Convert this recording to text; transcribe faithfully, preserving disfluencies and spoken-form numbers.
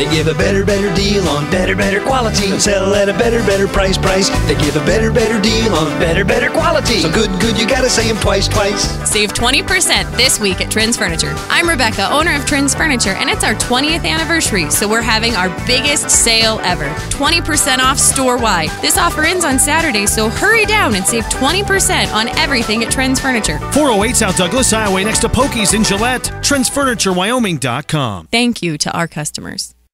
They give a better, better deal on better, better quality and sell at a better, better price, price. They give a better, better deal on better, better quality. So good, good, you gotta say them twice, twice. Save twenty percent this week at Trends Furniture. I'm Rebecca, owner of Trends Furniture, and it's our twentieth anniversary, so we're having our biggest sale ever. twenty percent off store-wide. This offer ends on Saturday, so hurry down and save twenty percent on everything at Trends Furniture. four oh eight South Douglas Highway next to Pokey's in Gillette. Trends Furniture Wyoming dot com. Thank you to our customers.